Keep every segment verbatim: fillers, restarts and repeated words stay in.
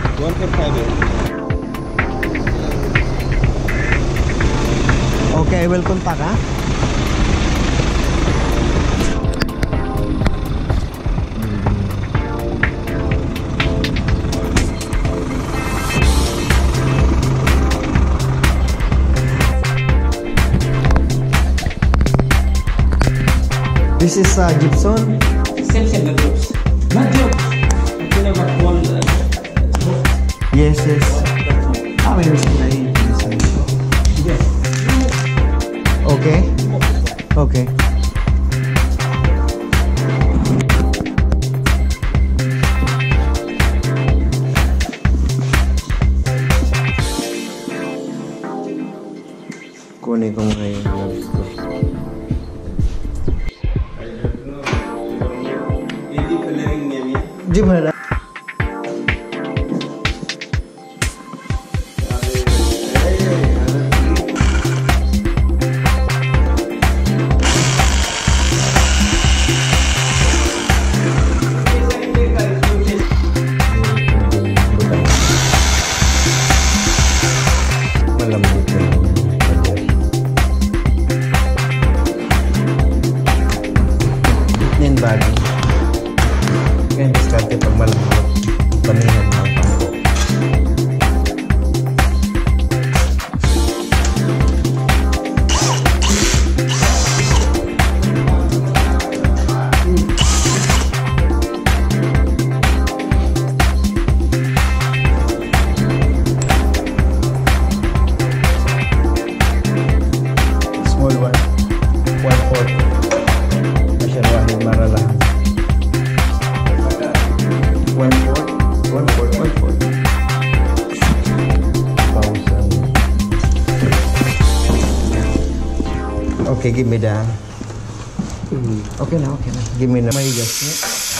one point five. Okay, I will contact, ha? This is uh, gypsum. Same same the groups. Not jokes. You never call uh, Yes, yes. Ah, may naman yes. Okay. Okay. Kunin ko muna yung gloves ko. जी भला Nin bagay. Kaya diskarte pag malambot, paningan mo ang pangko. Small one, one fourth. Masyarawahin maralahan. One fourth, one fourth, one fourth. Thousand. Okay, give me the. Okay na, okay na. Give me the. May gas niya.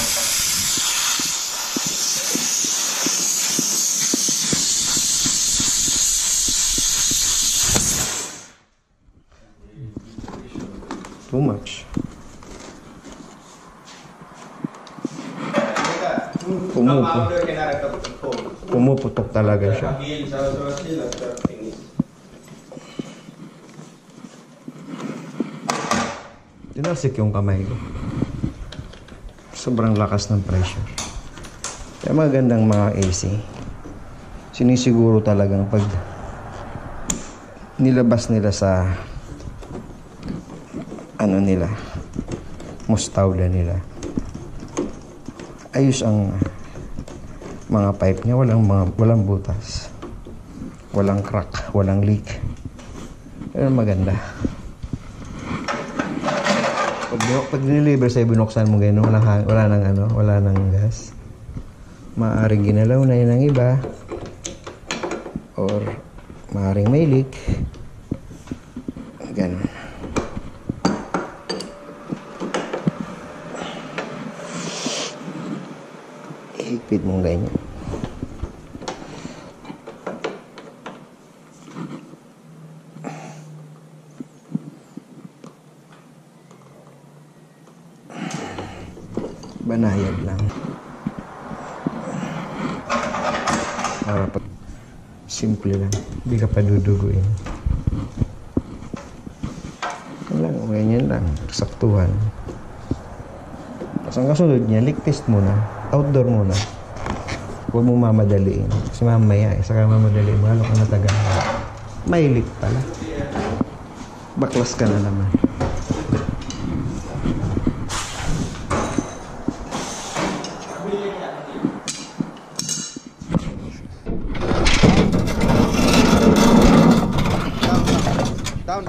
Too much. Pumuputok. Pumuputok talaga siya. Tinasik yung kamay ko. Sobrang lakas ng pressure. Kaya magandang mga A C. Sinisiguro talagang pag nilabas nila sa ano nila, mustawda nila, ayos ang mga pipe niya, walang mga, walang butas, walang crack, walang leak. Pero maganda. Pag, pag niliver sa'yo, binuksan mo ganyan, wala, wala nang ano, wala nang gas. Maaring ginalaw na yun ang iba, or maaring may leak. Ganun. Higpit mong ganyan. Banayad lang. Para pag simple lang. Hindi ka pa duduguin. Lang, ganyan lang. Saktuhan. Tapos ang kasunod niya, leak test muna. Outdoor muna. Huwag mong mamadaliin. Kasi mamaya, isa ka mamadaliin, mahalo ka na taga. May leak pala. Baklas ka na naman. Down.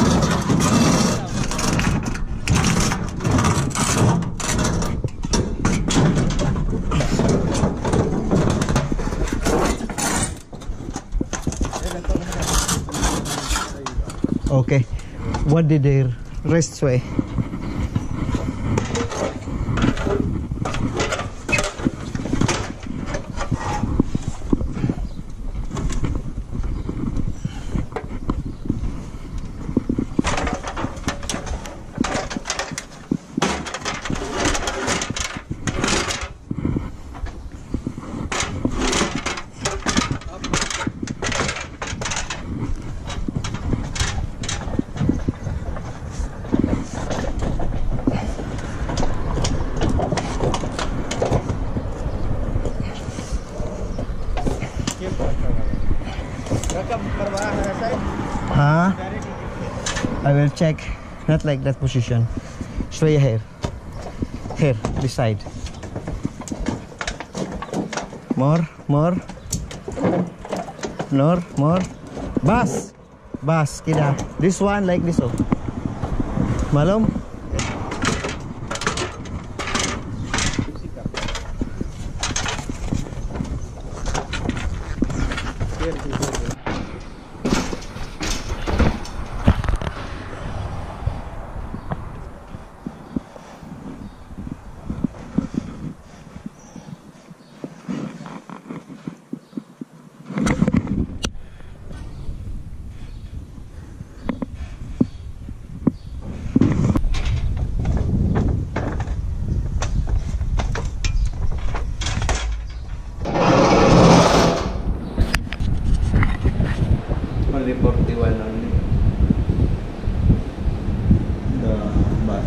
Okay. What did they rest way? Huh? I will check. Not like that position. Show you here. Here, this side. More, more. More, more. Bas. Bas, kida. This one like this, oh. Malum? Only forty-one only. The bus.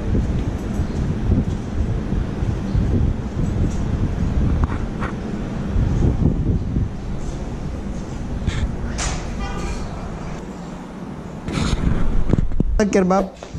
Kerbab.